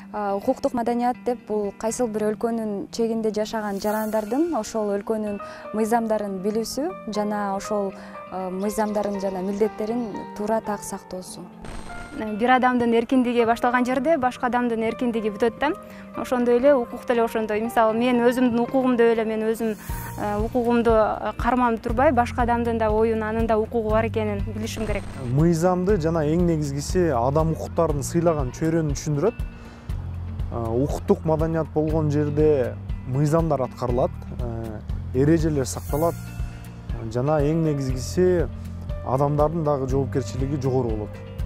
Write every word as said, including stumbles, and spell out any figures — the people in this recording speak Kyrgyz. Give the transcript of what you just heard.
укуктук маданият деп бул кайсыл бир өлкөнүн чегинде жашаган жарандардын ошол өлкөнүн мыйзамдарын билүүсү жана ошол мыйзамдарын жана милдеттерин туура так сактоосу. Бир адамдын эркиндиги башталган жерде башка адамдын эркиндиги бүтөт да. Ошондой эле укук деле ошондой. Мисалы, мен өзүмдүн укугумду эле мен өзүм укугумду карманып турбай, башка адамдын да оюн, анын да укугу бар экенин билишим керек. Мыйзамды жана эң негизгиси адам укуктарын сыйлаган чөйрөнү түшүндүрөт. Укуктук маданият болгон жерде мыйзамдар аткарылат, эрежелер сакталат жана эң негизгиси адамдардын дагы жоопкерчилиги жогору болот.